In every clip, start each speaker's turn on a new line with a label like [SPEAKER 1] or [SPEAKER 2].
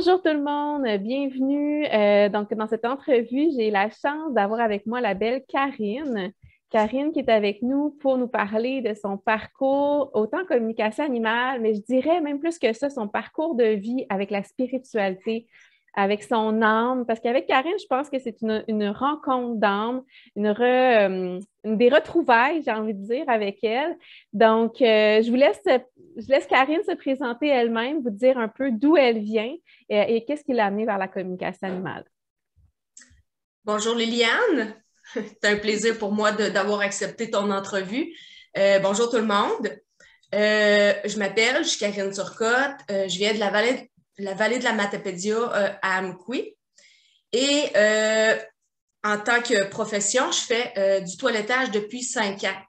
[SPEAKER 1] Bonjour tout le monde, bienvenue. Donc, dans cette entrevue, j'ai la chance d'avoir avec moi la belle Karine. Karine qui est avec nous pour nous parler de son parcours, autant en communication animale, mais je dirais même plus que ça, son parcours de vie avec la spiritualité, avec son âme. Parce qu'avec Karine, je pense que c'est une rencontre d'âme, des retrouvailles, j'ai envie de dire, avec elle. Donc, je laisse Karine se présenter elle-même, vous dire un peu d'où elle vient et qu'est-ce qui l'a amenée vers la communication animale.
[SPEAKER 2] Bonjour Liliane, c'est un plaisir pour moi d'avoir accepté ton entrevue. Bonjour tout le monde. Je suis Karine Turcotte, je viens de la vallée de la Matapédia à Amqui. Et en tant que profession, je fais du toilettage depuis 5 ans.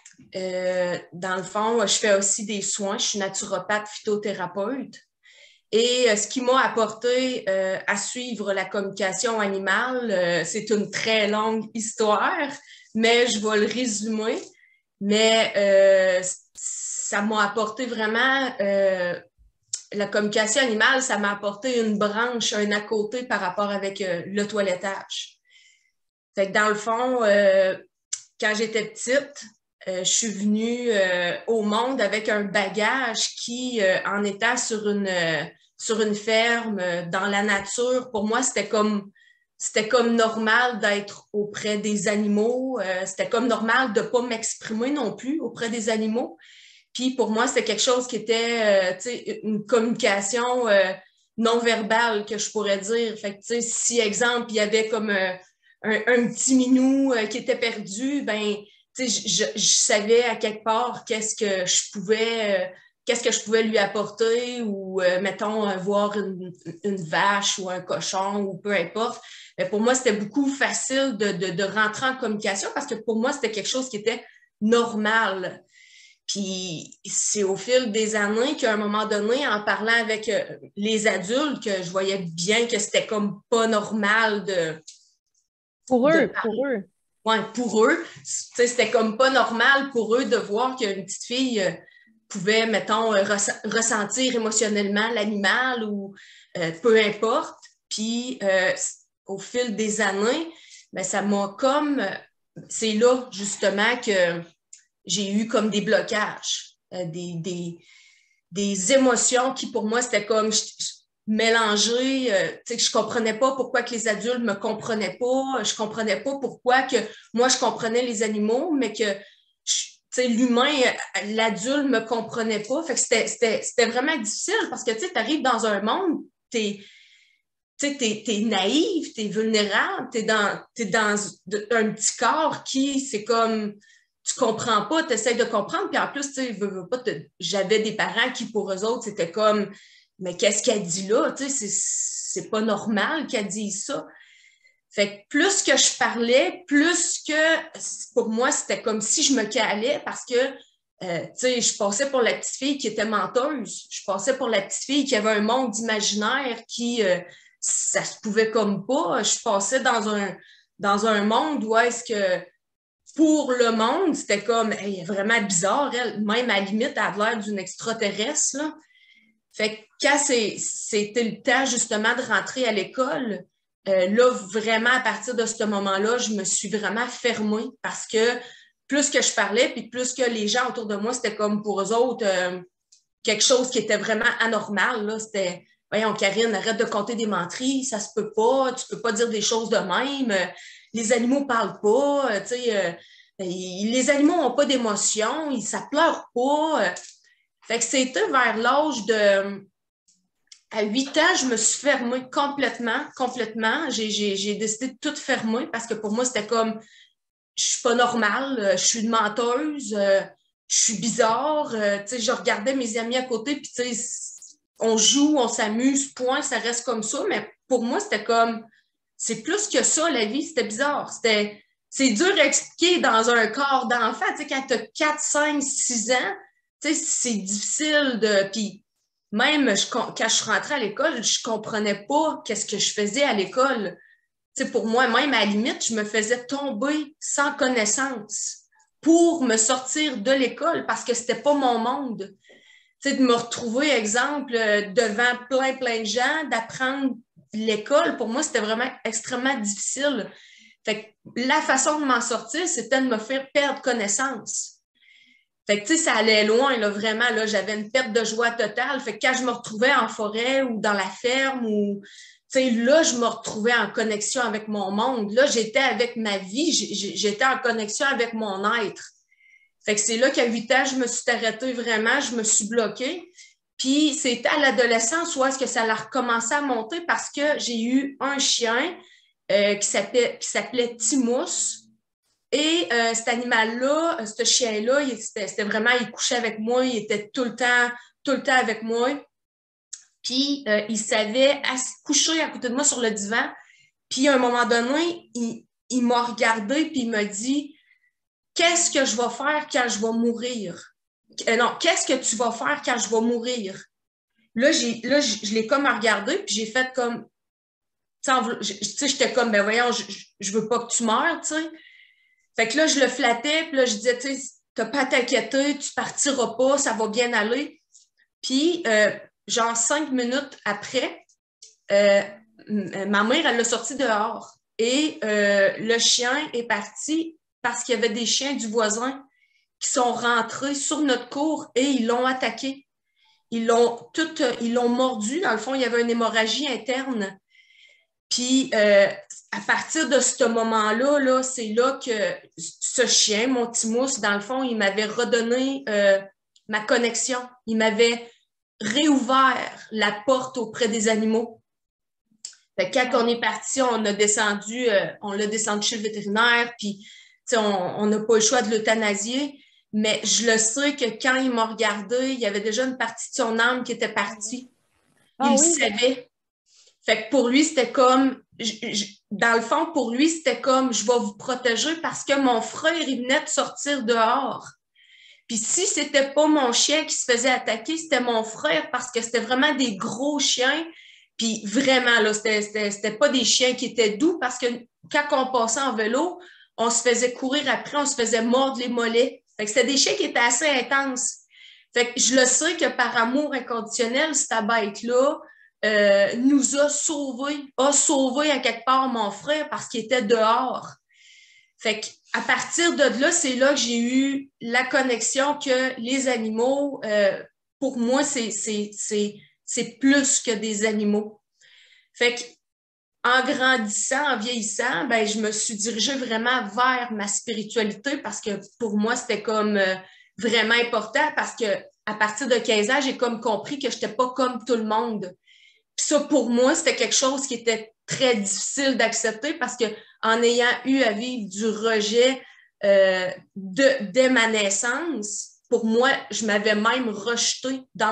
[SPEAKER 2] Dans le fond, je fais aussi des soins. Je suis naturopathe phytothérapeute. Et ce qui m'a apporté à suivre la communication animale, c'est une très longue histoire, mais je vais le résumer. Mais ça m'a apporté vraiment, la communication animale, ça m'a apporté une branche, un à côté par rapport avec le toilettage. Fait que dans le fond, quand j'étais petite, je suis venue au monde avec un bagage qui, en étant sur une ferme, dans la nature, pour moi, c'était comme normal d'être auprès des animaux. C'était comme normal de ne pas m'exprimer non plus auprès des animaux. Puis pour moi, c'était quelque chose qui était, une communication non verbale, que je pourrais dire. Fait que, si, exemple, il y avait comme un petit minou qui était perdu, ben je savais à quelque part qu'est-ce que je pouvais lui apporter ou, mettons, voir une vache ou un cochon ou peu importe. Mais pour moi, c'était beaucoup facile de rentrer en communication parce que pour moi, c'était quelque chose qui était normal. Puis c'est au fil des années qu'à un moment donné, en parlant avec les adultes, que je voyais bien que c'était comme pas normal
[SPEAKER 1] Pour
[SPEAKER 2] de
[SPEAKER 1] eux, pour
[SPEAKER 2] parler.
[SPEAKER 1] eux.
[SPEAKER 2] Ouais, pour eux, c'était comme pas normal pour eux de voir qu'une petite fille pouvait, mettons, ressentir émotionnellement l'animal ou peu importe. Puis, au fil des années, ben, ça m'a comme... c'est là, justement, que j'ai eu comme des blocages, des émotions qui, pour moi, c'était comme mélangées. Je comprenais pas pourquoi que les adultes me comprenaient pas. Je comprenais pas pourquoi que moi, je comprenais les animaux, mais que l'humain, l'adulte me comprenait pas. Fait que c'était vraiment difficile parce que tu arrives dans un monde, t'es naïf, t'es vulnérable, t'es dans un petit corps qui, c'est comme, tu comprends pas, tu essaies de comprendre, puis en plus, j'avais des parents qui, pour eux autres, c'était comme, mais qu'est-ce qu'elle dit là? C'est pas normal qu'elle dise ça. Fait que plus que je parlais, plus que, pour moi, c'était comme si je me calais parce que, je passais pour la petite fille qui était menteuse. Je passais pour la petite fille qui avait un monde imaginaire qui, ça se pouvait comme pas. Je passais dans un monde où est-ce que pour le monde, c'était comme hey, vraiment bizarre, elle. Même à la limite, elle avait l'air d'une extraterrestre. Là. Fait que quand c'était le temps justement de rentrer à l'école, là, vraiment, à partir de ce moment-là, je me suis vraiment fermée parce que plus que je parlais, puis plus que les gens autour de moi, c'était comme pour eux autres quelque chose qui était vraiment anormal. Là. C'était voyons, Karine, arrête de compter des menteries, ça se peut pas, tu peux pas dire des choses de même, les animaux parlent pas, les animaux n'ont pas d'émotion, ça pleure pas. Fait que c'était vers l'âge de... À 8 ans, je me suis fermée complètement, complètement. J'ai décidé de tout fermer parce que pour moi, c'était comme, je suis pas normale, je suis une menteuse, je suis bizarre. Je regardais mes amis à côté, puis on joue, on s'amuse, point, ça reste comme ça. Mais pour moi, c'était comme, c'est plus que ça, la vie, c'était bizarre. C'est dur à expliquer dans un corps d'enfant. Quand tu as 4, 5, 6 ans, c'est difficile de. Puis même quand je suis rentrée à l'école, je comprenais pas qu'est-ce que je faisais à l'école. Pour moi, même à la limite, je me faisais tomber sans connaissance pour me sortir de l'école parce que c'était pas mon monde. tu sais, de me retrouver, exemple, devant plein de gens, d'apprendre l'école, pour moi, c'était vraiment extrêmement difficile. Fait que la façon de m'en sortir, c'était de me faire perdre connaissance. Fait que, tu sais, ça allait loin, là, vraiment, là, j'avais une perte de joie totale. Fait que quand je me retrouvais en forêt ou dans la ferme ou, tu sais, là, je me retrouvais en connexion avec mon monde. Là, j'étais avec ma vie, j'étais en connexion avec mon être. Fait que c'est là qu'à 8 ans, je me suis arrêtée vraiment, je me suis bloquée. Puis c'était à l'adolescence où est-ce que ça a recommencé à monter parce que j'ai eu un chien qui s'appelait Timous. Et cet animal-là, ce chien-là, c'était vraiment, il couchait avec moi, il était tout le temps avec moi. Puis il savait coucher à côté de moi sur le divan. Puis à un moment donné, il m'a regardé puis il m'a dit, qu'est-ce que je vais faire quand je vais mourir? Non, qu'est-ce que tu vas faire quand je vais mourir? Là, je l'ai comme regardé, puis j'ai fait comme, tu sais, j'étais comme, ben voyons, je veux pas que tu meurs, tu sais. Fait que là, je le flattais, puis là, je disais, tu sais, t'as pas à t'inquiéter, tu partiras pas, ça va bien aller. Puis, genre 5 minutes après, ma mère, elle l'a sorti dehors. Et le chien est parti parce qu'il y avait des chiens du voisin qui sont rentrés sur notre cour et ils l'ont attaqué. Ils l'ont mordu. Dans le fond, il y avait une hémorragie interne. Puis, à partir de ce moment-là, là, c'est là que ce chien, mon petit mousse, dans le fond, il m'avait redonné ma connexion. Il m'avait réouvert la porte auprès des animaux. Fait que quand on est parti, on l'a descendu chez le vétérinaire, puis on n'a pas le choix de l'euthanasier. Mais je le sais que quand il m'a regardé, il y avait déjà une partie de son âme qui était partie. Il le savait. Fait que pour lui, c'était comme, dans le fond, pour lui, c'était comme, je vais vous protéger parce que mon frère, il venait de sortir dehors. Puis si c'était pas mon chien qui se faisait attaquer, c'était mon frère parce que c'était vraiment des gros chiens. Puis vraiment, là, c'était pas des chiens qui étaient doux parce que quand on passait en vélo, on se faisait courir après, on se faisait mordre les mollets. Fait que c'était des chiens qui étaient assez intenses. Fait que je le sais que par amour inconditionnel, cette bête-là a sauvé à quelque part mon frère parce qu'il était dehors. Fait qu'à partir de là, c'est là que j'ai eu la connexion que les animaux, pour moi, c'est plus que des animaux. Fait qu'en grandissant, en vieillissant, ben, je me suis dirigée vraiment vers ma spiritualité parce que pour moi, c'était comme vraiment important parce que à partir de 15 ans, j'ai comme compris que je n'étais pas comme tout le monde. Puis ça, pour moi, c'était quelque chose qui était très difficile d'accepter parce que en ayant eu à vivre du rejet dès ma naissance, pour moi, je m'avais même rejetée dans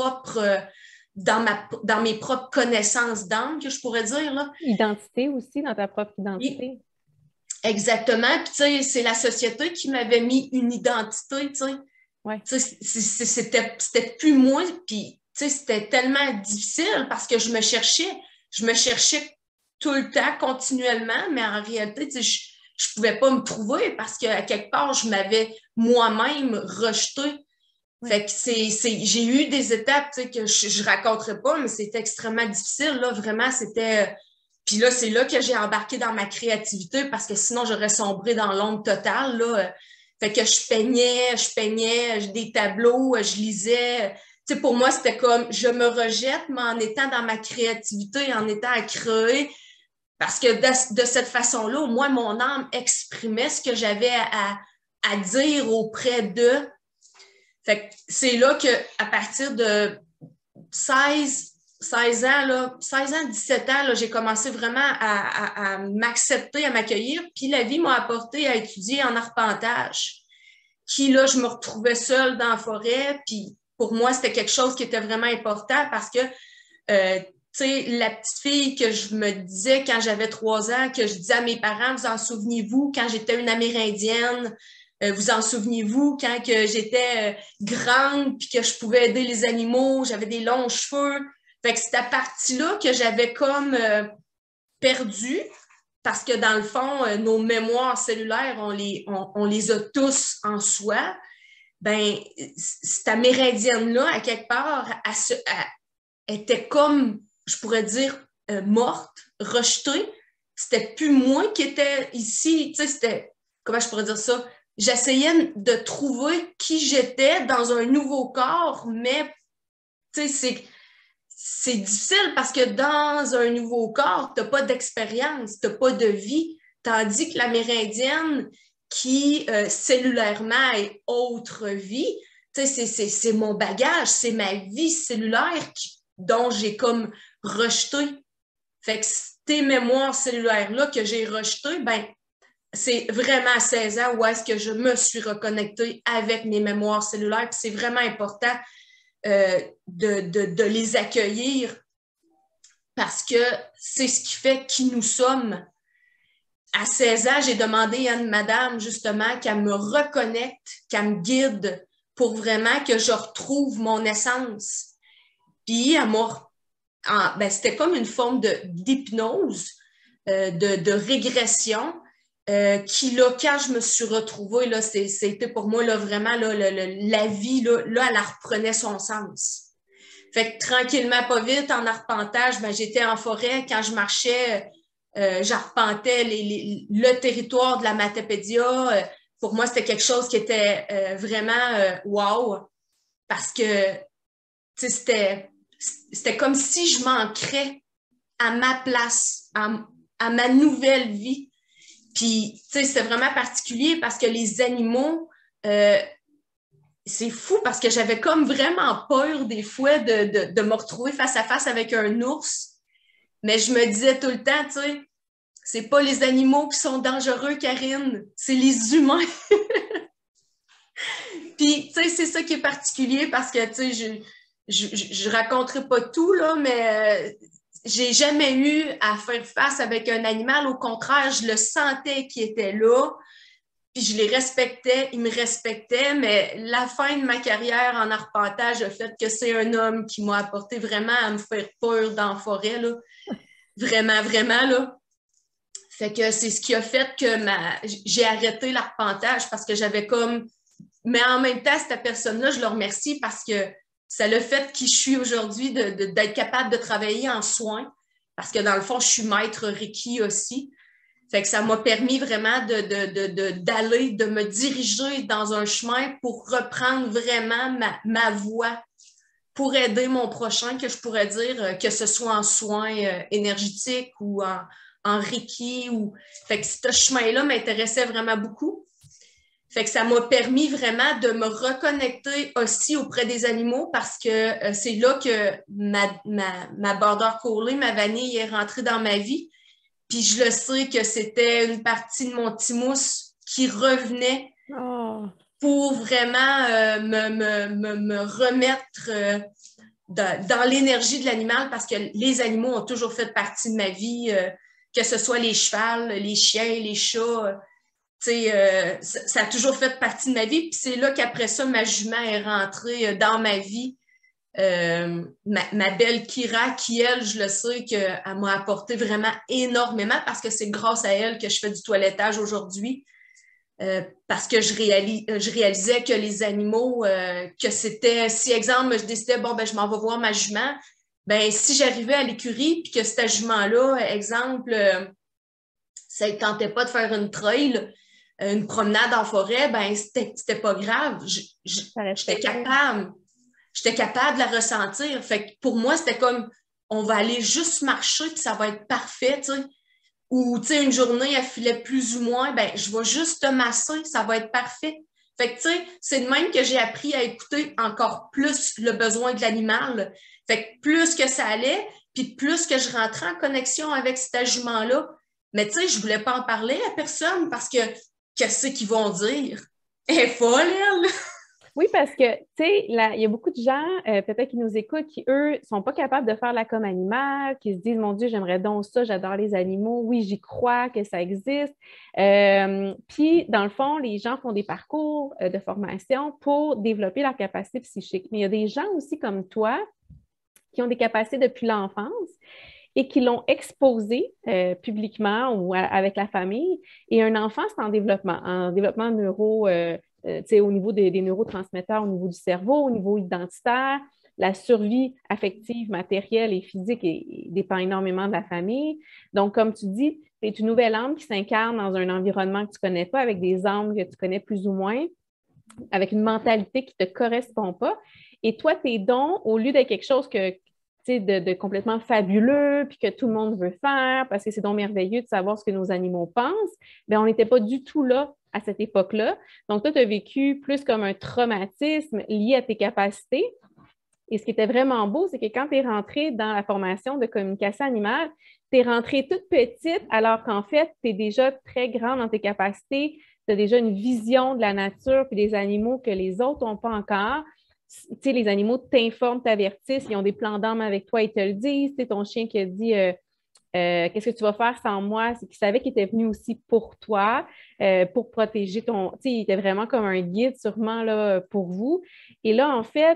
[SPEAKER 2] dans mes propres connaissances d'âme, que je pourrais dire, là.
[SPEAKER 1] Identité aussi, dans ta propre identité.
[SPEAKER 2] Exactement. Puis, tu sais, c'est la société qui m'avait mis une identité, tu sais.
[SPEAKER 1] Ouais.
[SPEAKER 2] C'était plus moi. Puis, tu sais, c'était tellement difficile parce que je me cherchais. Je me cherchais tout le temps, continuellement, mais en réalité, tu sais, je pouvais pas me trouver parce qu'à quelque part, je m'avais moi-même rejetée.
[SPEAKER 1] Ouais.
[SPEAKER 2] Fait que j'ai eu des étapes, tu sais, que je raconterai pas, mais c'était extrêmement difficile, là, vraiment, c'était... Puis là, c'est là que j'ai embarqué dans ma créativité parce que sinon, j'aurais sombré dans l'ombre totale, là. Fait que je peignais des tableaux, je lisais. Tu sais, pour moi, c'était comme, je me rejette, mais en étant dans ma créativité, en étant à créer, parce que de cette façon-là, au moins, mon âme exprimait ce que j'avais à dire auprès d'eux. Fait que c'est là qu'à partir de 16 ans, là, 16 ans, 17 ans, là, j'ai commencé vraiment à m'accepter, à m'accueillir. Puis la vie m'a apporté à étudier en arpentage. Qui, là, je me retrouvais seule dans la forêt. Puis pour moi, c'était quelque chose qui était vraiment important parce que, tu sais, la petite fille que je me disais quand j'avais 3 ans, que je disais à mes parents, vous en souvenez-vous, quand j'étais une Amérindienne, vous en souvenez-vous quand que j'étais grande puis que je pouvais aider les animaux, j'avais des longs cheveux. Fait que c'est à partir-là que j'avais comme perdu parce que dans le fond, nos mémoires cellulaires, on les a tous en soi. ben, cette amérindienne-là, à quelque part, elle était comme, je pourrais dire, morte, rejetée. C'était plus moi qui étais ici, tu sais, c'était, comment je pourrais dire ça? J'essayais de trouver qui j'étais dans un nouveau corps, mais, tu sais, c'est difficile parce que dans un nouveau corps, tu n'as pas d'expérience, tu n'as pas de vie, tandis que l'amérindienne qui, cellulairement, est autre vie, c'est mon bagage, c'est ma vie cellulaire dont j'ai comme rejeté. Fait que ces mémoires cellulaires-là que j'ai rejetées, ben, c'est vraiment à 16 ans où est-ce que je me suis reconnectée avec mes mémoires cellulaires. Puis c'est vraiment important de les accueillir parce que c'est ce qui fait qui nous sommes. À 16 ans, j'ai demandé à une madame, justement, qu'elle me reconnecte, qu'elle me guide pour vraiment que je retrouve mon essence. Puis, ben, c'était comme une forme d'hypnose, de régression, qui, là, quand je me suis retrouvée, là, c'était pour moi, là, vraiment, là, la vie, là, elle reprenait son sens. Fait que tranquillement, pas vite, en arpentage, ben, j'étais en forêt. Quand je marchais, j'arpentais le territoire de la Matapédia. Pour moi, c'était quelque chose qui était vraiment wow, parce que c'était comme si je m'ancrais à ma place, à ma nouvelle vie. Puis, c'était vraiment particulier parce que les animaux, c'est fou parce que j'avais comme vraiment peur des fois de me retrouver face à face avec un ours. Mais je me disais tout le temps, tu sais, c'est pas les animaux qui sont dangereux, Karine, c'est les humains. Puis, tu sais, c'est ça qui est particulier parce que, tu sais, je raconterai pas tout, là, mais j'ai jamais eu à faire face avec un animal. Au contraire, je le sentais qu'il était là. Puis je les respectais, ils me respectaient, mais la fin de ma carrière en arpentage a fait que c'est un homme qui m'a apporté vraiment à me faire peur dans la forêt, là. Vraiment, vraiment, là. Fait que c'est ce qui a fait que j'ai arrêté l'arpentage parce que j'avais comme... Mais en même temps, cette personne-là, je le remercie parce que ça l'a fait qui je suis aujourd'hui, d'être capable de travailler en soins. Parce que dans le fond, je suis maître Reiki aussi. Fait que ça m'a permis vraiment d'aller, de me diriger dans un chemin pour reprendre vraiment ma voie, pour aider mon prochain, que je pourrais dire, que ce soit en soins énergétiques ou en Reiki. Fait que ce chemin-là m'intéressait vraiment beaucoup. Fait que ça m'a permis vraiment de me reconnecter aussi auprès des animaux parce que c'est là que ma border collie, ma vanille, est rentrée dans ma vie. Puis je le sais que c'était une partie de mon petit mousse qui revenait pour vraiment me remettre dans l'énergie de l'animal parce que les animaux ont toujours fait partie de ma vie, que ce soit les chevals, les chiens, les chats. Ça a toujours fait partie de ma vie. Puis c'est là qu'après ça, ma jument est rentrée dans ma vie. Ma belle Kira, qui, elle, je le sais qu'elle m'a apporté vraiment énormément parce que c'est grâce à elle que je fais du toilettage aujourd'hui. Parce que je réalisais que les animaux, que c'était, si exemple, je décidais, bon, ben, je m'en vais voir ma jument, ben, si j'arrivais à l'écurie puis que cette jument-là, exemple, ça ne tentait pas de faire une trail, une promenade en forêt, ben, c'était pas grave. J'étais capable. J'étais capable de la ressentir. Fait que pour moi, c'était comme, on va aller juste marcher, puis ça va être parfait, tu sais. Ou, tu sais, une journée, elle filait plus ou moins, ben je vais juste te masser, ça va être parfait. Fait que, tu sais, c'est de même que j'ai appris à écouter encore plus le besoin de l'animal. Fait que plus que ça allait, puis plus que je rentrais en connexion avec cet ajument-là. Mais, tu sais, je voulais pas en parler à personne parce que qu'est-ce qu'ils vont dire? Elle est folle, elle!
[SPEAKER 1] Oui, parce que, tu sais, il y a beaucoup de gens, peut-être qui nous écoutent, qui, eux, sont pas capables de faire la com animale, qui se disent, mon Dieu, j'aimerais donc ça, j'adore les animaux, oui, j'y crois que ça existe. Puis, dans le fond, les gens font des parcours de formation pour développer leur capacité psychique. Mais il y a des gens aussi comme toi qui ont des capacités depuis l'enfance et qui l'ont exposé publiquement ou avec la famille. Et un enfant, c'est en développement au niveau des neurotransmetteurs, au niveau du cerveau, au niveau identitaire. La survie affective, matérielle et physique dépend énormément de la famille. Donc, comme tu dis, c'est une nouvelle âme qui s'incarne dans un environnement que tu ne connais pas, avec des âmes que tu connais plus ou moins, avec une mentalité qui ne te correspond pas. Et toi, tes dons, au lieu d'être quelque chose de complètement fabuleux, puis que tout le monde veut faire, parce que c'est donc merveilleux de savoir ce que nos animaux pensent, bien, on n'était pas du tout là à cette époque-là. Donc, toi, tu as vécu plus comme un traumatisme lié à tes capacités. Et ce qui était vraiment beau, c'est que quand tu es rentrée dans la formation de communication animale, tu es rentrée toute petite, alors qu'en fait, tu es déjà très grande dans tes capacités, tu as déjà une vision de la nature et des animaux que les autres n'ont pas encore. Tu sais, les animaux t'informent, t'avertissent, ils ont des plans d'âme avec toi, ils te le disent. C'est ton chien qui a dit qu'est-ce que tu vas faire sans moi? C'est qu'il savait qu'il était venu aussi pour toi, pour protéger ton. Tu sais, il était vraiment comme un guide, sûrement, là, pour vous. Et là, en fait,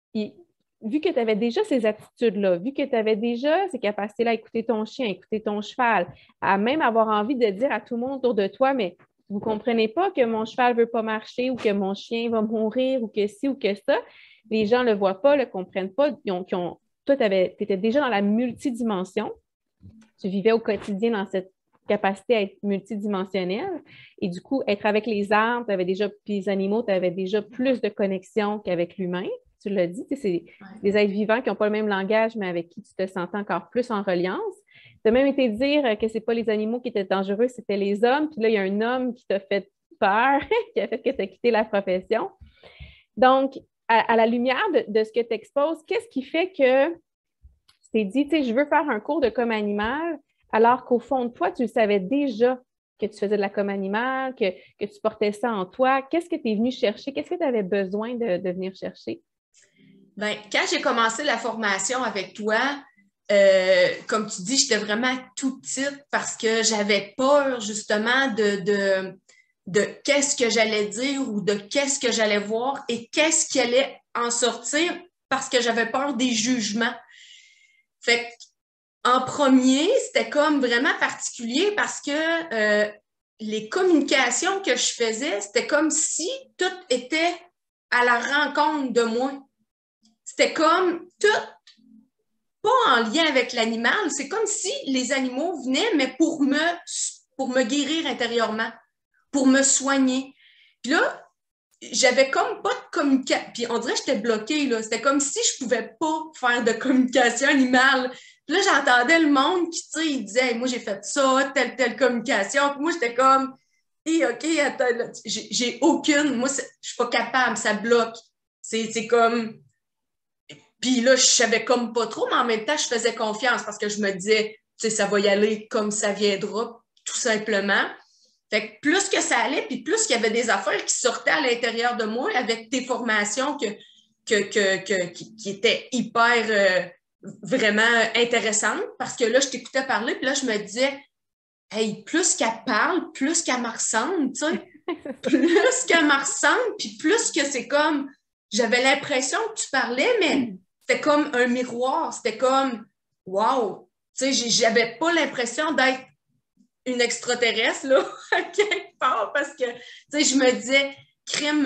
[SPEAKER 1] vu que tu avais déjà ces attitudes-là, vu que tu avais déjà ces capacités-là à écouter ton chien, à écouter ton cheval, à même avoir envie de dire à tout le monde autour de toi, mais vous ne comprenez pas que mon cheval ne veut pas marcher ou que mon chien va mourir ou que ci ou que ça. Les gens ne le voient pas, ne le comprennent pas. Toi, tu étais déjà dans la multidimension. Tu vivais au quotidien dans cette capacité à être multidimensionnelle. Et du coup, être avec les arbres, puis les animaux, tu avais déjà plus de connexion qu'avec l'humain. Tu l'as dit, c'est des êtres vivants qui n'ont pas le même langage, mais avec qui tu te sentais encore plus en reliance. Tu as même été dire que ce n'est pas les animaux qui étaient dangereux, c'était les hommes. Puis là, il y a un homme qui t'a fait peur, qui a fait que tu as quitté la profession. Donc, à la lumière de ce que tu exposes, qu'est-ce qui fait que tu t'es dit, tu sais, je veux faire un cours de com animal, alors qu'au fond de toi, tu savais déjà que tu faisais de la com animale, que tu portais ça en toi. Qu'est-ce que tu es venu chercher? Qu'est-ce que tu avais besoin de venir chercher?
[SPEAKER 2] Bien, quand j'ai commencé la formation avec toi, comme tu dis, j'étais vraiment tout petite parce que j'avais peur justement de qu'est-ce que j'allais dire ou de qu'est-ce que j'allais voir et qu'est-ce qui allait en sortir parce que j'avais peur des jugements. Fait en premier, c'était comme vraiment particulier parce que les communications que je faisais, c'était comme si tout était à la rencontre de moi. C'était comme tout pas en lien avec l'animal. C'est comme si les animaux venaient, mais pour me guérir intérieurement, pour me soigner. Puis là, j'avais comme pas de communication. Puis on dirait que j'étais bloquée, là. C'était comme si je pouvais pas faire de communication animale. Puis là, j'entendais le monde qui, tu sais, il disait, hey, moi, j'ai fait ça, telle communication. Puis moi, j'étais comme, hey, OK, attends, là, j'ai aucune. Moi, je suis pas capable, ça bloque. C'est comme. Puis là, je savais comme pas trop, mais en même temps, je faisais confiance parce que je me disais, tu sais, ça va y aller comme ça viendra, tout simplement. Fait que plus que ça allait, puis plus qu'il y avait des affaires qui sortaient à l'intérieur de moi avec tes formations qui étaient hyper vraiment intéressantes parce que là, je t'écoutais parler, puis là, je me disais, hey, plus qu'elle parle, plus qu'elle me ressemble, tu sais, plus qu'elle me ressemble, puis plus que c'est comme, j'avais l'impression que tu parlais, mais c'était comme un miroir, c'était comme, wow, tu sais, j'avais pas l'impression d'être une extraterrestre, là, à quelque part, parce que, tu sais, je me disais, crime,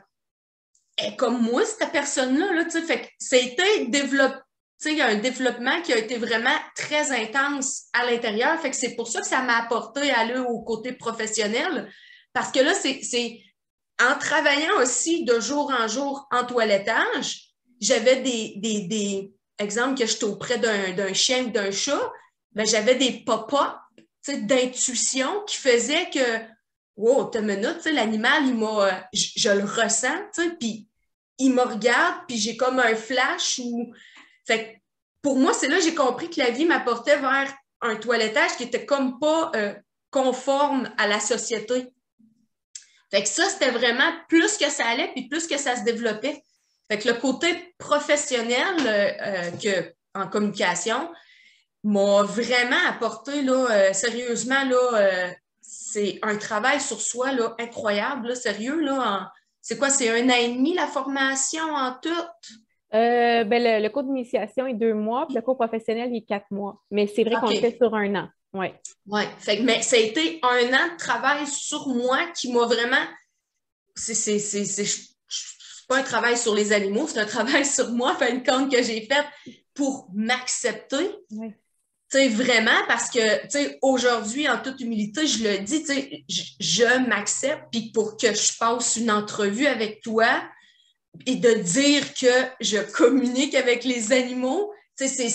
[SPEAKER 2] est comme moi, cette personne-là, là, tu sais, fait que ça a été développé, tu sais, il y a un développement qui a été vraiment très intense à l'intérieur, fait que c'est pour ça que ça m'a apporté à aller au côté professionnel, parce que là, c'est en travaillant aussi de jour en jour en toilettage, j'avais des exemples que j'étais auprès d'un chien ou d'un chat, ben, j'avais des pop-up d'intuition qui faisaient que, wow, t'as une minute, l'animal, je le ressens, puis il me regarde, puis j'ai comme un flash. Fait que pour moi, c'est là que j'ai compris que la vie m'apportait vers un toilettage qui était comme pas conforme à la société. Fait que ça, c'était vraiment plus que ça allait, puis plus que ça se développait. Fait que le côté professionnel en communication, m'a vraiment apporté, là, sérieusement, là, c'est un travail sur soi là, incroyable, là, sérieux. Là, c'est quoi, c'est 1 an et demi la formation en tout?
[SPEAKER 1] Ben, le cours d'initiation est 2 mois, puis le cours professionnel il est 4 mois. Mais c'est vrai qu'on était sur 1 an. Oui.
[SPEAKER 2] Oui, mais ça a été 1 an de travail sur moi qui m'a vraiment. c'est pas un travail sur les animaux, c'est un travail sur moi, fin de compte, que j'ai fait pour m'accepter.
[SPEAKER 1] Oui.
[SPEAKER 2] Tu sais, vraiment, parce que, tu sais, aujourd'hui, en toute humilité, je le dis, tu sais, je m'accepte, puis pour que je passe une entrevue avec toi et de dire que je communique avec les animaux, tu sais,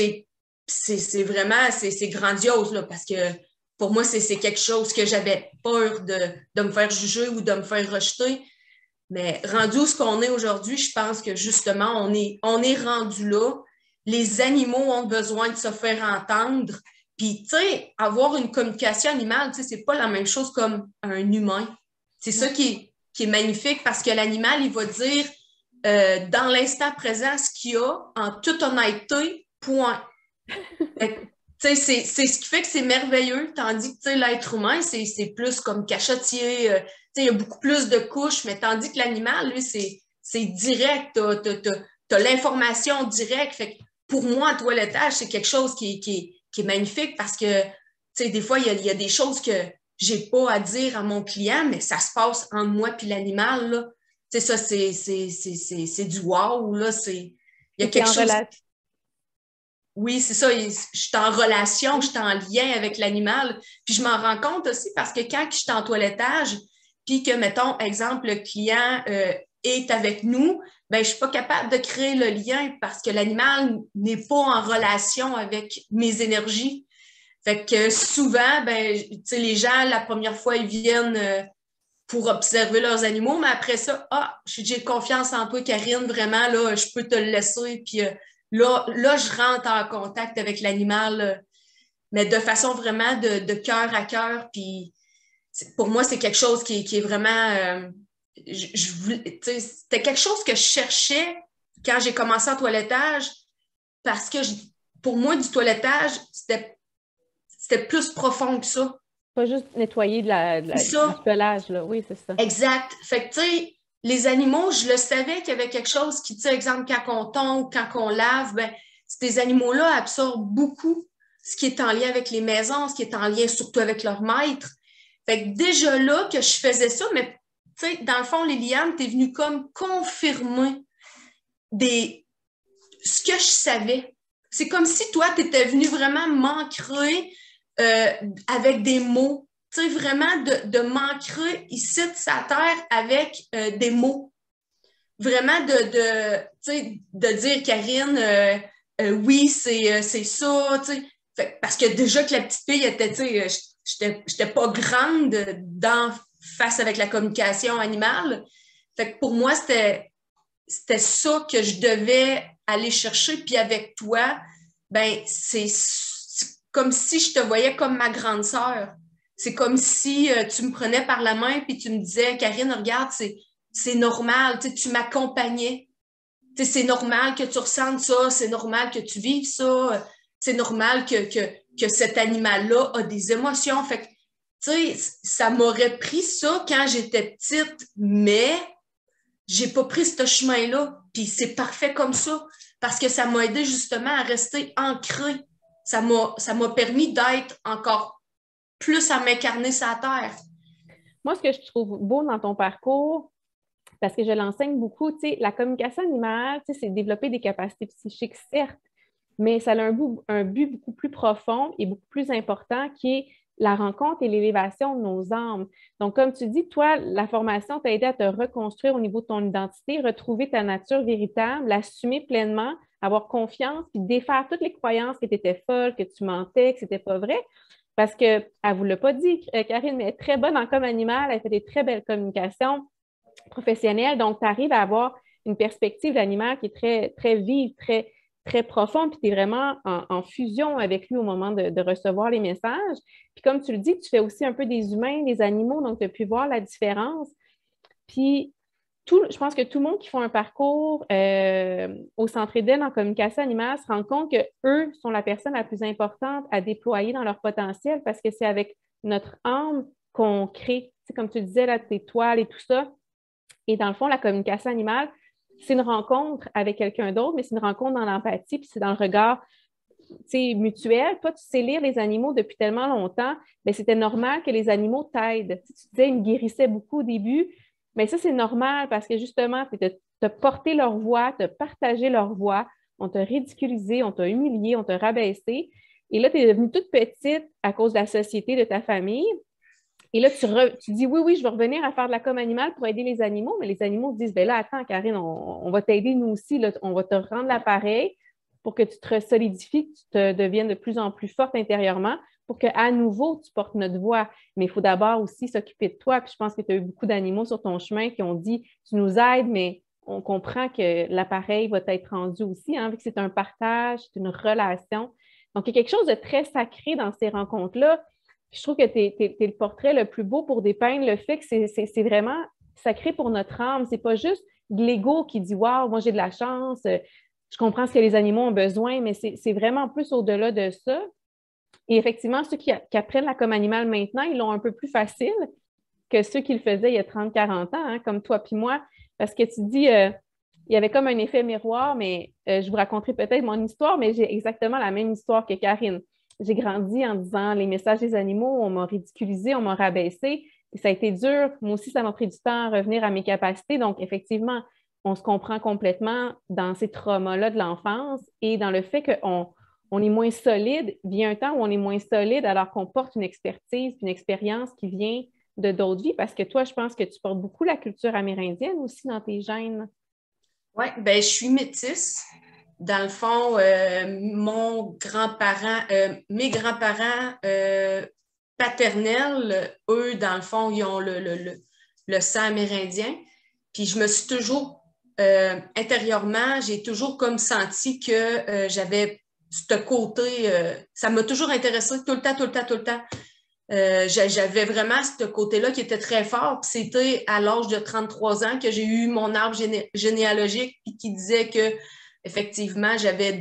[SPEAKER 2] c'est vraiment, c'est grandiose, là, parce que pour moi, c'est quelque chose que j'avais peur de me faire juger ou de me faire rejeter. Mais rendu où ce qu'on est aujourd'hui, je pense que justement, on est rendu là. Les animaux ont besoin de se faire entendre. Puis, tu sais, avoir une communication animale, tu sais, c'est pas la même chose comme un humain. C'est ça qui est magnifique parce que l'animal, il va dire dans l'instant présent ce qu'il y a en toute honnêteté, point. C'est ce qui fait que c'est merveilleux, tandis que l'être humain, c'est plus comme cachotier, il y a beaucoup plus de couches, mais tandis que l'animal, lui, c'est direct, tu as l'information directe. Fait que pour moi, le toilettage, c'est quelque chose qui est magnifique parce que des fois, il y a des choses que j'ai pas à dire à mon client, mais ça se passe entre moi et l'animal. Là. Ça, c'est du wow. Là, il y a quelque chose. Oui, c'est ça. Je suis en relation, je suis en lien avec l'animal. Puis je m'en rends compte aussi parce que quand je suis en toilettage, puis que, mettons, exemple, le client est avec nous, ben, je ne suis pas capable de créer le lien parce que l'animal n'est pas en relation avec mes énergies. Fait que souvent, ben, les gens, la première fois, ils viennent pour observer leurs animaux, mais après ça, j'ai confiance en toi, Karine, vraiment, là, je peux te le laisser, puis là, je rentre en contact avec l'animal, mais de façon vraiment de cœur à cœur, puis pour moi, c'est quelque chose qui est vraiment... c'était quelque chose que je cherchais quand j'ai commencé en toilettage, parce que pour moi, du toilettage, c'était plus profond que ça.
[SPEAKER 1] Pas juste nettoyer du pelage, là. Oui, c'est ça.
[SPEAKER 2] Exact. Fait que, tu sais, les animaux, je le savais qu'il y avait quelque chose qui, tu sais, exemple, quand on tombe, quand on lave, ben, ces animaux-là absorbent beaucoup ce qui est en lien avec les maisons, ce qui est en lien surtout avec leur maître. Fait que déjà là que je faisais ça, mais, tu sais, dans le fond, Liliane, t'es venue comme confirmer ce que je savais. C'est comme si toi, tu étais venue vraiment m'ancrer avec des mots. Tu sais, vraiment de m'ancrer ici, sa terre, avec des mots. Vraiment de dire, Karine, oui, c'est ça, tu sais. Parce que déjà que la petite fille était, tu sais, j'étais pas grande face avec la communication animale. Fait que pour moi, c'était ça que je devais aller chercher. Puis avec toi, ben c'est comme si je te voyais comme ma grande sœur. C'est comme si tu me prenais par la main puis tu me disais, Karine, regarde, c'est normal, tu m'accompagnais. C'est normal que tu ressentes ça, c'est normal que tu vives ça, c'est normal que cet animal-là a des émotions. Fait que, tu sais, ça m'aurait pris ça quand j'étais petite, mais j'ai pas pris ce chemin-là. Puis c'est parfait comme ça, parce que ça m'a aidé justement à rester ancrée. Ça m'a permis d'être encore plus à m'incarner sur la terre.
[SPEAKER 1] Moi, ce que je trouve beau dans ton parcours, parce que je l'enseigne beaucoup, tu sais, la communication animale, tu sais, c'est développer des capacités psychiques, certes, mais ça a un but beaucoup plus profond et beaucoup plus important qui est la rencontre et l'élévation de nos âmes. Donc, comme tu dis, toi, la formation t'a aidé à te reconstruire au niveau de ton identité, retrouver ta nature véritable, l'assumer pleinement, avoir confiance, puis défaire toutes les croyances que tu étais folle, que tu mentais, que c'était pas vrai. Parce qu'elle ne vous l'a pas dit, Karine, mais elle est très bonne en com animal, elle fait des très belles communications professionnelles. Donc, tu arrives à avoir une perspective d'animal qui est très, très vive, très, très profonde, puis tu es vraiment en fusion avec lui au moment de recevoir les messages. Puis comme tu le dis, tu fais aussi un peu des humains, des animaux, donc tu as pu voir la différence. Puis je pense que tout le monde qui font un parcours au Centre Éden en communication animale se rend compte qu'eux sont la personne la plus importante à déployer dans leur potentiel parce que c'est avec notre âme qu'on crée. C'est comme tu disais, là, tes toiles et tout ça. Et dans le fond, la communication animale, c'est une rencontre avec quelqu'un d'autre, mais c'est une rencontre dans l'empathie, puis c'est dans le regard mutuel. Toi, tu sais lire les animaux depuis tellement longtemps, mais c'était normal que les animaux t'aident. Tu disais, ils me guérissaient beaucoup au début, Mais ça, c'est normal parce que justement, tu as porté leur voix, tu as partagé leur voix, on t'a ridiculisé, on t'a humilié, on t'a rabaissé. Et là, tu es devenue toute petite à cause de la société, de ta famille. Et là, tu dis oui, oui, je vais revenir à faire de la com animale pour aider les animaux, mais les animaux disent, ben là, attends, Karine, on va t'aider nous aussi, là, on va te rendre l'appareil pour que tu te solidifies, que tu te deviennes de plus en plus forte intérieurement pour qu'à nouveau, tu portes notre voix. Mais il faut d'abord aussi s'occuper de toi. Puis je pense que tu as eu beaucoup d'animaux sur ton chemin qui ont dit, tu nous aides, mais on comprend que l'appareil va être rendu aussi, hein, vu que c'est un partage, c'est une relation. Donc, il y a quelque chose de très sacré dans ces rencontres-là. Je trouve que tu es le portrait le plus beau pour dépeindre le fait que c'est vraiment sacré pour notre âme. C'est pas juste de l'ego qui dit waouh, moi j'ai de la chance, je comprends ce que les animaux ont besoin, mais c'est vraiment plus au-delà de ça. Et effectivement, ceux qui apprennent la com animale maintenant, ils l'ont un peu plus facile que ceux qui le faisaient il y a 30, 40 ans, hein, comme toi puis moi, parce que tu dis, il y avait comme un effet miroir, mais je vous raconterai peut-être mon histoire, mais j'ai exactement la même histoire que Karine. J'ai grandi en disant les messages des animaux, on m'a ridiculisé, on m'a rabaissé, et ça a été dur. Moi aussi, ça m'a pris du temps à revenir à mes capacités. Donc, effectivement, on se comprend complètement dans ces traumas-là de l'enfance et dans le fait qu'on est moins solide. Vient un temps où on est moins solide alors qu'on porte une expertise, une expérience qui vient de d'autres vies, parce que toi, je pense que tu portes beaucoup la culture amérindienne aussi dans tes gènes.
[SPEAKER 2] Oui, ben, je suis métisse. Dans le fond, mes grands-parents paternels, eux, dans le fond, ils ont le sang amérindien. Puis je me suis toujours, intérieurement, j'ai toujours comme senti que j'avais ce côté, ça m'a toujours intéressé tout le temps, tout le temps, tout le temps. J'avais vraiment ce côté-là qui était très fort. Puis c'était à l'âge de 33 ans que j'ai eu mon arbre généalogique puis qui disait que effectivement j'avais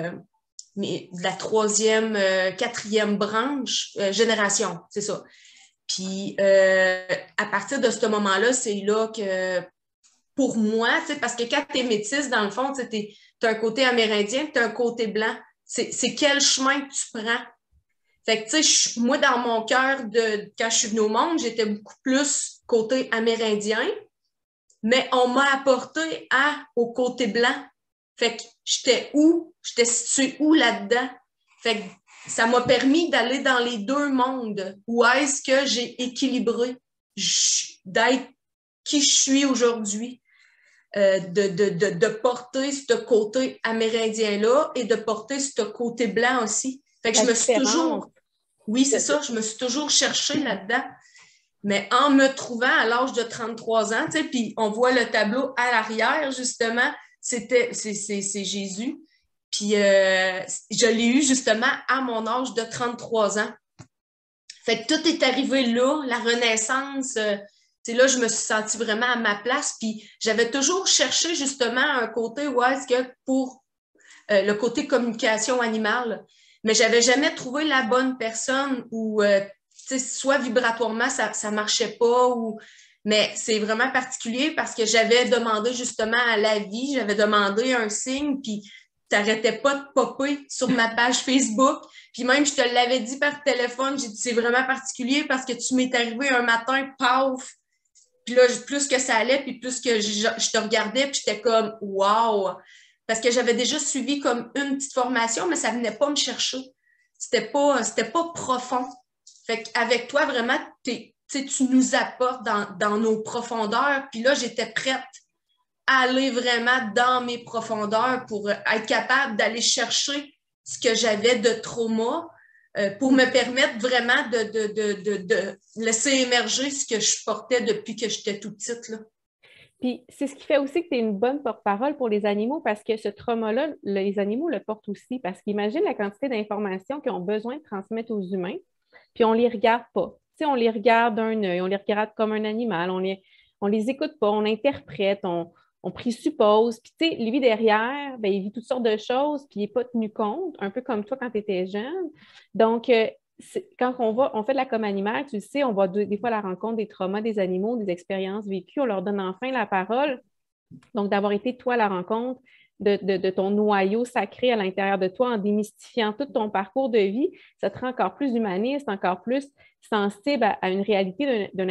[SPEAKER 2] de la troisième, quatrième branche, génération, c'est ça. Puis à partir de ce moment-là, c'est là que pour moi, parce que quand tu es métisse, dans le fond, tu as un côté amérindien, tu as un côté blanc. C'est quel chemin que tu prends? Fait que, tu sais, moi, dans mon cœur, quand je suis venue au monde, j'étais beaucoup plus côté amérindien, mais on m'a apporté au côté blanc. Fait que j'étais où? J'étais située où là-dedans? Fait que ça m'a permis d'aller dans les deux mondes. Où est-ce que j'ai équilibré d'être qui je suis aujourd'hui? De porter ce côté amérindien-là et de porter ce côté blanc aussi. Fait que
[SPEAKER 1] La
[SPEAKER 2] je me suis
[SPEAKER 1] différence.
[SPEAKER 2] toujours oui, c'est ça. Je me suis toujours cherchée là-dedans. Mais en me trouvant à l'âge de 33 ans, tu sais, puis on voit le tableau à l'arrière, justement, c'est Jésus. Puis je l'ai eu justement à mon âge de 33 ans. Fait que tout est arrivé là, la renaissance. C'est là, je me suis sentie vraiment à ma place. Puis j'avais toujours cherché justement un côté où est-ce que pour le côté communication animale, mais j'avais jamais trouvé la bonne personne ou soit vibratoirement ça ne marchait pas mais c'est vraiment particulier parce que j'avais demandé justement à la vie, j'avais demandé un signe puis tu n'arrêtais pas de popper sur ma page Facebook. Puis même, je te l'avais dit par téléphone, j'ai dit c'est vraiment particulier parce que tu m'es arrivé un matin, paf! Puis là, plus que ça allait, puis plus que je te regardais, puis j'étais comme wow! Parce que j'avais déjà suivi comme une petite formation, mais ça ne venait pas me chercher. C'était pas profond. Fait qu'avec toi, vraiment, tu nous apportes dans nos profondeurs. Puis là, j'étais prête à aller vraiment dans mes profondeurs pour être capable d'aller chercher ce que j'avais de trauma pour me permettre vraiment de laisser émerger ce que je portais depuis que j'étais toute petite, là.
[SPEAKER 1] Puis c'est ce qui fait aussi que tu es une bonne porte-parole pour les animaux parce que ce trauma-là, les animaux le portent aussi. Parce qu'imagine la quantité d'informations qu'ils ont besoin de transmettre aux humains, puis on ne les regarde pas. Tu sais, on les regarde d'un œil, on les regarde comme un animal, on les écoute pas, on interprète, on présuppose. Puis tu sais, lui derrière, ben, il vit toutes sortes de choses, puis il n'est pas tenu compte, un peu comme toi quand tu étais jeune. Donc, quand on fait de la com animale, tu le sais, on va des fois à la rencontre des traumas des animaux, des expériences vécues, on leur donne enfin la parole. Donc, d'avoir été toi à la rencontre de ton noyau sacré à l'intérieur de toi en démystifiant tout ton parcours de vie, ça te rend encore plus humaniste, encore plus sensible à une réalité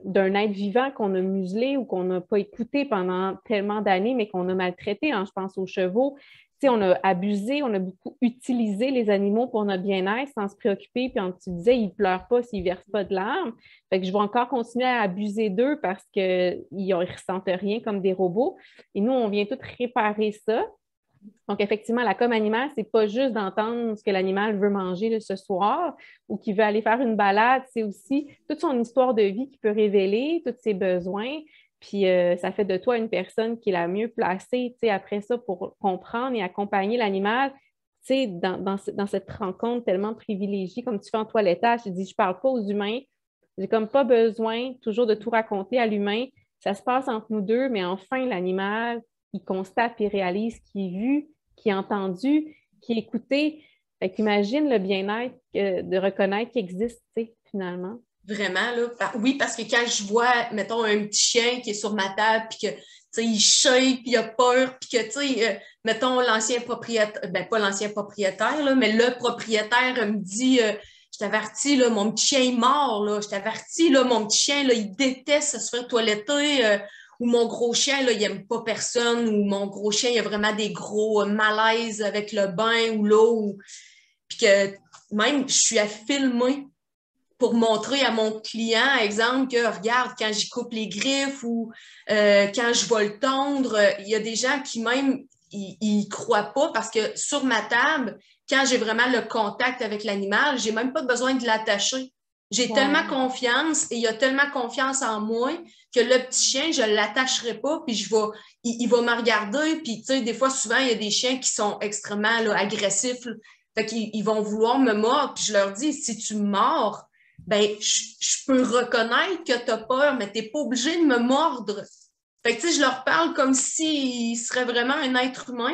[SPEAKER 1] d'un être vivant qu'on a muselé ou qu'on n'a pas écouté pendant tellement d'années, mais qu'on a maltraité, hein. Je pense aux chevaux. Tu sais, on a abusé, on a beaucoup utilisé les animaux pour notre bien-être sans se préoccuper. Puis tu disais, ils ne pleurent pas s'ils ne versent pas de larmes. Fait que je vais encore continuer à abuser d'eux parce qu'ils ne ressentent rien comme des robots. Et nous, on vient tout réparer ça. Donc, effectivement, la com animale, c'est pas juste d'entendre ce que l'animal veut manger ce soir ou qu'il veut aller faire une balade, c'est aussi toute son histoire de vie qui peut révéler, tous ses besoins. Puis, ça fait de toi une personne qui est la mieux placée, tu sais, après ça, pour comprendre et accompagner l'animal, tu sais, dans cette rencontre tellement privilégiée, comme tu fais en toilettage. Tu dis, je parle pas aux humains, j'ai comme pas besoin toujours de tout raconter à l'humain. Ça se passe entre nous deux, mais enfin, l'animal, il constate et réalise qui est vu, qui est entendu, qui est écouté. Fait qu'imagine le bien-être de reconnaître qu'il existe, tu sais, finalement.
[SPEAKER 2] Vraiment, là. Oui, parce que quand je vois, mettons, un petit chien qui est sur ma table, puis que, tu sais, il chie, puis il a peur, puis que, tu sais, mettons, l'ancien propriétaire, ben pas l'ancien propriétaire, là, mais le propriétaire me dit, je t'avertis, là, mon petit chien est mort, là, je t'avertis, là, mon petit chien, là, il déteste se faire toiletter, ou mon gros chien, là, il aime pas personne, ou mon gros chien, il a vraiment des gros malaises avec le bain ou l'eau, puis que même, je suis à filmer pour montrer à mon client, exemple, que regarde, quand j'y coupe les griffes ou quand je vais le tondre, il y a des gens qui même, ils croient pas parce que sur ma table, quand j'ai vraiment le contact avec l'animal, j'ai même pas besoin de l'attacher. J'ai tellement confiance et il a tellement confiance en moi que le petit chien, je ne l'attacherai pas, puis il va me regarder, puis tu sais, des fois, souvent, il y a des chiens qui sont extrêmement là, agressifs, là. Fait qu'ils vont vouloir me mordre, puis je leur dis, si tu me mords, ben, je peux reconnaître que tu as peur, mais tu n'es pas obligé de me mordre. Fait que, tu sais, je leur parle comme s'il serait vraiment un être humain.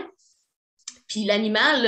[SPEAKER 2] Puis l'animal,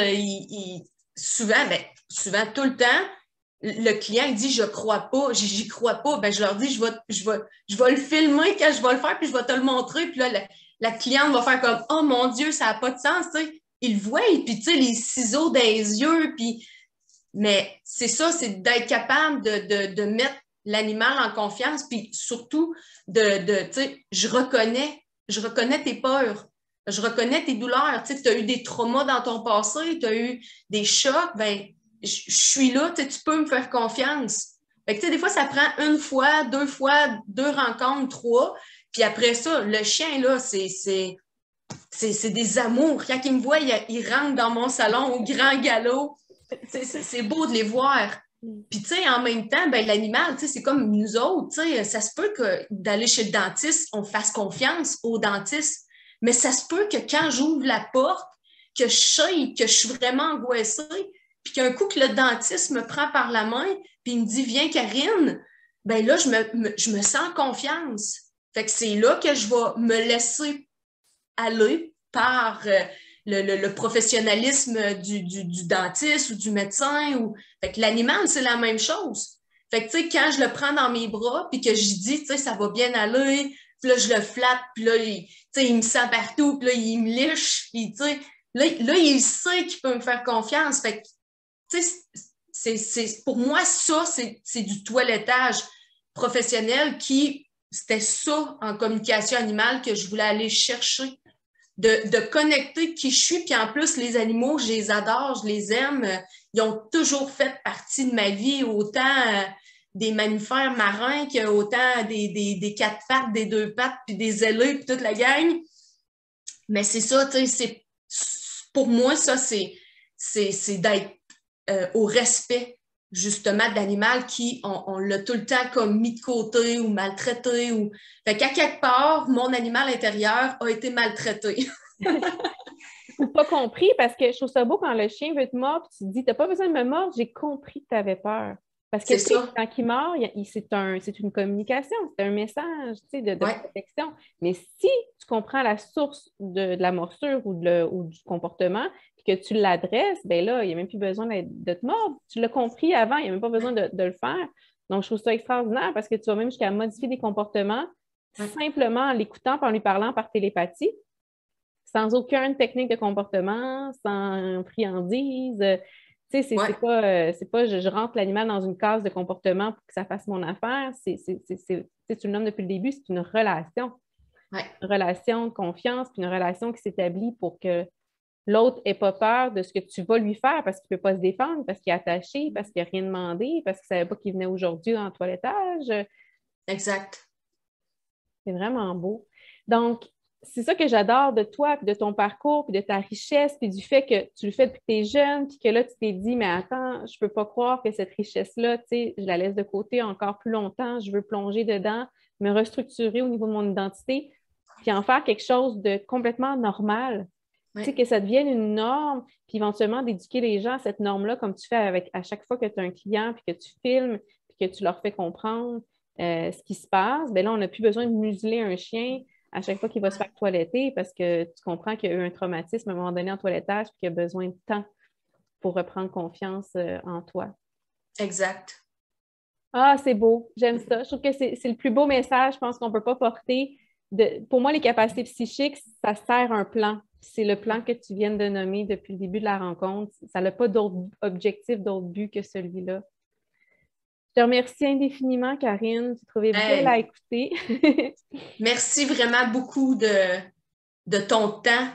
[SPEAKER 2] souvent, ben, souvent, tout le temps, le client il dit je crois pas, j'y crois pas, ben je leur dis je vais le filmer quand je vais le faire, puis je vais te le montrer. Puis là, la cliente va faire comme oh mon Dieu, ça n'a pas de sens, tu sais. Il le voit, puis tu sais, les ciseaux dans les yeux, puis mais c'est ça, c'est d'être capable de mettre l'animal en confiance, puis surtout tu sais, je reconnais tes peurs, je reconnais tes douleurs, tu sais, tu as eu des traumas dans ton passé, tu as eu des chocs, ben je suis là, tu sais, tu peux me faire confiance. Fait que, tu sais, des fois, ça prend une fois, deux rencontres, trois, puis après ça, le chien, là, c'est des amours. Quand il me voit, il rentre dans mon salon au grand galop. C'est beau de les voir. Puis, tu sais, en même temps, ben, l'animal, tu sais, c'est comme nous autres, tu sais, ça se peut que d'aller chez le dentiste, on fasse confiance au dentiste, mais ça se peut que quand j'ouvre la porte, que je sais, que je suis vraiment angoissée, puis qu'un coup que le dentiste me prend par la main, puis il me dit, viens, Karine, ben là, je me sens confiance. Fait que c'est là que je vais me laisser aller par le professionnalisme du dentiste ou du médecin. Fait que l'animal, c'est la même chose. Fait que, tu sais, quand je le prends dans mes bras, puis que je dis, tu sais, ça va bien aller, puis là, je le flatte, puis là, il me sent partout, puis là, il me liche, puis tu sais, là, il sait qu'il peut me faire confiance. Fait que, tu sais, pour moi, ça, c'est du toilettage professionnel c'était ça en communication animale que je voulais aller chercher de connecter qui je suis. Puis en plus, les animaux, je les adore, je les aime. Ils ont toujours fait partie de ma vie, autant des mammifères marins qu'autant des quatre pattes, des deux pattes, puis des ailés, puis toute la gang. Mais c'est ça, tu sais, pour moi, ça, c'est d'être au respect justement de l'animal qui, on l'a tout le temps comme mis de côté ou maltraité. Fait qu'à quelque part, mon animal intérieur a été maltraité.
[SPEAKER 1] Ou pas compris, parce que je trouve ça beau quand le chien veut te mordre, puis tu te dis, t'as pas besoin de me mordre, j'ai compris que tu avais peur. Parce que,
[SPEAKER 2] C'est
[SPEAKER 1] tu sais,
[SPEAKER 2] ça.
[SPEAKER 1] quand il mord, c'est une communication, c'est un message, tu sais, de
[SPEAKER 2] Ouais.
[SPEAKER 1] protection. Mais si tu comprends la source de la morsure ou du comportement, puis que tu l'adresses, ben là, il n'y a même plus besoin de te mordre. Tu l'as compris avant, il n'y a même pas besoin de le faire. Donc, je trouve ça extraordinaire parce que tu vas même jusqu'à modifier des comportements simplement en l'écoutant, en lui parlant par télépathie, sans aucune technique de comportement, sans friandise. Tu sais,
[SPEAKER 2] Ouais.
[SPEAKER 1] c'est pas je rentre l'animal dans une case de comportement pour que ça fasse mon affaire. tu le nommes depuis le début, c'est une relation.
[SPEAKER 2] Ouais.
[SPEAKER 1] Une relation de confiance, puis une relation qui s'établit pour que l'autre n'ait pas peur de ce que tu vas lui faire parce qu'il ne peut pas se défendre, parce qu'il est attaché, parce qu'il n'a rien demandé, parce qu'il ne savait pas qu'il venait aujourd'hui dans le toilettage.
[SPEAKER 2] Exact.
[SPEAKER 1] C'est vraiment beau. Donc, c'est ça que j'adore de toi, puis de ton parcours, puis de ta richesse, puis du fait que tu le fais depuis que tu es jeune, puis que là, tu t'es dit, mais attends, je ne peux pas croire que cette richesse-là, tu sais, je la laisse de côté encore plus longtemps, je veux plonger dedans, me restructurer au niveau de mon identité, puis en faire quelque chose de complètement normal.
[SPEAKER 2] Ouais.
[SPEAKER 1] Tu sais, que ça devienne une norme, puis éventuellement d'éduquer les gens à cette norme-là, comme tu fais avec à chaque fois que tu as un client, puis que tu filmes, puis que tu leur fais comprendre ce qui se passe. Bien là, on n'a plus besoin de museler un chien à chaque fois qu'il va se faire toiletter parce que tu comprends qu'il y a eu un traumatisme à un moment donné en toilettage puis qu'il a besoin de temps pour reprendre confiance en toi.
[SPEAKER 2] Exact.
[SPEAKER 1] Ah, c'est beau. J'aime ça. Je trouve que c'est le plus beau message, je pense qu'on ne peut pas porter. Pour moi, les capacités psychiques, ça sert un plan. C'est le plan que tu viens de nommer depuis le début de la rencontre. Ça n'a pas d'autre objectif, d'autre but que celui-là. Je te remercie indéfiniment, Karine. J'ai trouvé belle à écouter.
[SPEAKER 2] Merci vraiment beaucoup de ton temps,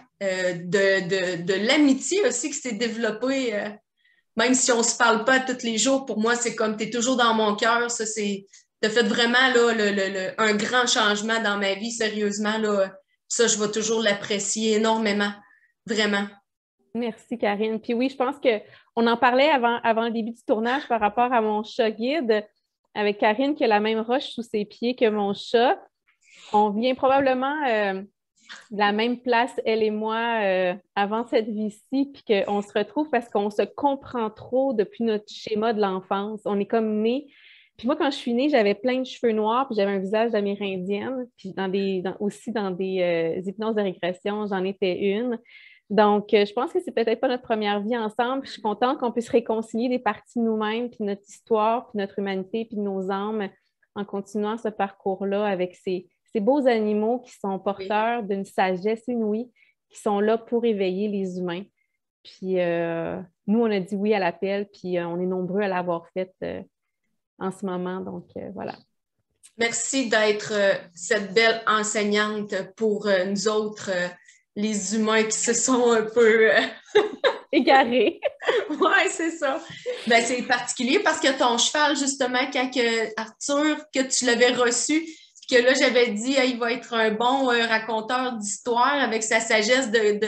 [SPEAKER 2] de l'amitié aussi qui s'est développée. Même si on ne se parle pas tous les jours, pour moi, c'est comme tu es toujours dans mon cœur. Ça, tu as fait vraiment là, un grand changement dans ma vie, sérieusement. Là, ça, je vais toujours l'apprécier énormément. Vraiment.
[SPEAKER 1] Merci, Karine. Puis oui, je pense qu'on en parlait avant le début du tournage par rapport à mon chat guide avec Karine qui a la même roche sous ses pieds que mon chat. On vient probablement de la même place, elle et moi, avant cette vie-ci, puis qu'on se retrouve parce qu'on se comprend trop depuis notre schéma de l'enfance. On est comme nés. Puis moi, quand je suis née, j'avais plein de cheveux noirs, puis j'avais un visage d'amérindienne. Puis aussi dans des hypnoses de régression, j'en étais une. Donc, je pense que c'est peut-être pas notre première vie ensemble. Puis je suis contente qu'on puisse réconcilier des parties de nous-mêmes, puis notre histoire, puis notre humanité, puis nos âmes en continuant ce parcours-là avec ces beaux animaux qui sont porteurs d'une sagesse inouïe, qui sont là pour éveiller les humains. Puis nous, on a dit oui à l'appel, puis on est nombreux à l'avoir fait en ce moment. Donc, voilà.
[SPEAKER 2] Merci d'être cette belle enseignante pour nous autres, les humains qui se sont un peu...
[SPEAKER 1] égarés.
[SPEAKER 2] Oui, c'est ça. Ben, c'est particulier parce que ton cheval, justement, quand Arthur, que tu l'avais reçu, que là, j'avais dit, il va être un bon raconteur d'histoire avec sa sagesse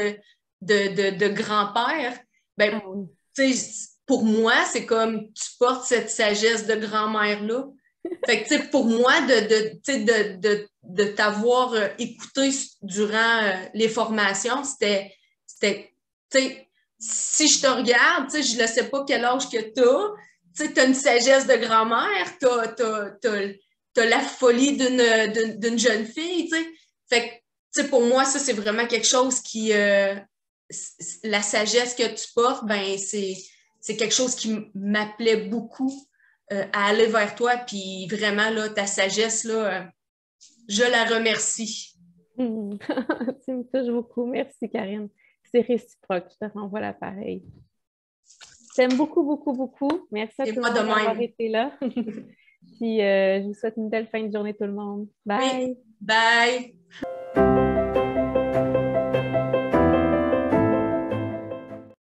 [SPEAKER 2] de grand-père. Ben, pour moi, c'est comme tu portes cette sagesse de grand-mère-là. Fait que, pour moi, de t'avoir écouté durant les formations, c'était si je te regarde, je ne sais pas quel âge que tu as une sagesse de grand-mère, tu as la folie d'une jeune fille, Fait que, pour moi, ça, c'est vraiment quelque chose qui... la sagesse que tu portes, ben c'est quelque chose qui m'appelait beaucoup à aller vers toi, puis vraiment, là, ta sagesse, là, je la remercie.
[SPEAKER 1] Tu me touches beaucoup. Merci, Karine. C'est réciproque. Je te renvoie l'appareil. Je t'aime beaucoup, beaucoup, beaucoup. Merci à tout le monde d'avoir été là. Puis, je vous souhaite une belle fin de journée, tout le monde. Bye!
[SPEAKER 2] Oui. Bye!